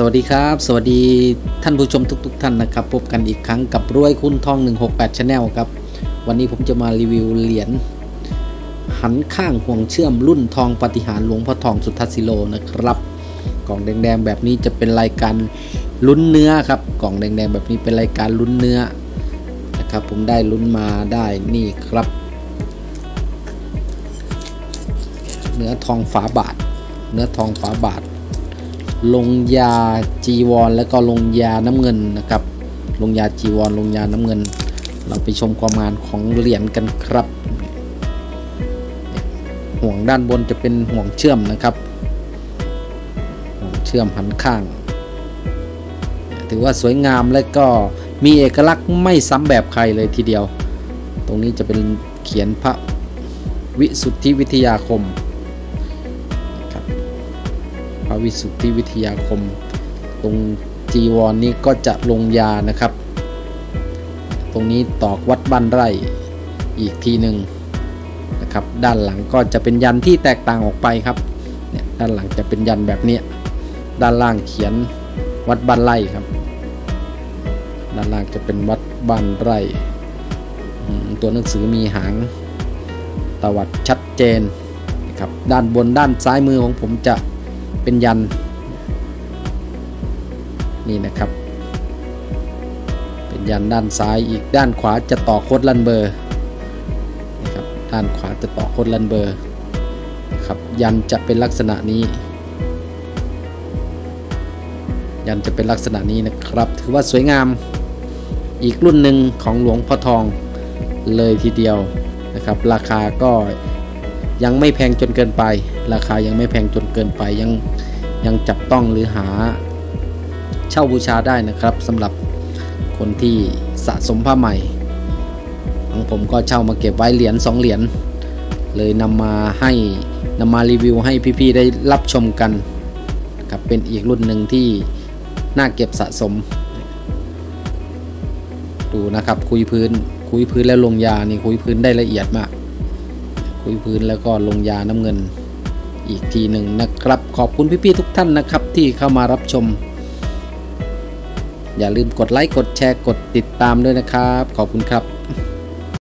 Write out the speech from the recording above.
วัสดีครับสวัสดีท่านผู้ชมทุกท่านนะครับพบกันอีกครั้งกับรวยคุณทอง168 Channel ครับวันนี้ผมจะมารีวิวเหรียญหันข้างห่วงเชื่อมรุ่นทองปาฏิหาริย์หลวงพ่อทองสุทัศน์สีโลนะครับกล่องแดงๆแบบนี้จะเป็นรายการลุ้นเนื้อครับกล่องแดงๆแบบนี้เป็นรายการลุ้นเนื้อนะครับผมได้ลุ้นมาได้นี่ครับเนื้อทองฝาบาทเนื้อทองฝาบาทลงยาจีวรแล้วก็ลงยาน้ำเงินนะครับลงยาจีวรลงยาน้ำเงินเราไปชมความงามของเหรียญกันครับห่วงด้านบนจะเป็นห่วงเชื่อมนะครับห่วงเชื่อมหันข้างถือว่าสวยงามและก็มีเอกลักษณ์ไม่ซ้ำแบบใครเลยทีเดียวตรงนี้จะเป็นเขียนพระวิสุทธิวิทยาคมพระวิสุทธิวิทยาคมตรงจีวรนี้ก็จะลงยานะครับตรงนี้ตอกวัดบ้านไร่อีกทีหนึ่งนะครับด้านหลังก็จะเป็นยันที่แตกต่างออกไปครับเนี่ยด้านหลังจะเป็นยันแบบนี้ด้านล่างเขียนวัดบ้านไร่ครับด้านล่างจะเป็นวัดบ้านไร่ตัวหนังสือมีหางตวัดชัดเจนนะครับด้านบนด้านซ้ายมือของผมจะเป็นยันนี่นะครับเป็นยันด้านซ้ายอีกด้านขวาจะต่อโคดลันเบอร์นะครับด้านขวาจะต่อโคดลันเบอร์ครับยันจะเป็นลักษณะนี้ยันจะเป็นลักษณะนี้นะครับถือว่าสวยงามอีกรุ่นหนึ่งของหลวงพ่อทองเลยทีเดียวนะครับราคาก็ยังไม่แพงจนเกินไปราคายังไม่แพงจนเกินไปยังจับต้องหรือหาเช่าบูชาได้นะครับสำหรับคนที่สะสมผ้าใหม่ของผมก็เช่ามาเก็บไว้เหรียญ2 เหรียญเลยนำมารีวิวให้พี่ๆได้รับชมกันครับเป็นอีกรุ่นหนึ่งที่น่าเก็บสะสมดูนะครับคุยพื้นแล้วลงยานี่คุยพื้นได้ละเอียดมากคุยพื้นแล้วก็ลงยาน้ำเงินอีกทีหนึ่งนะครับขอบคุณพี่ๆทุกท่านนะครับที่เข้ามารับชมอย่าลืมกดไลค์กดแชร์กดติดตามด้วยนะครับขอบคุณครับ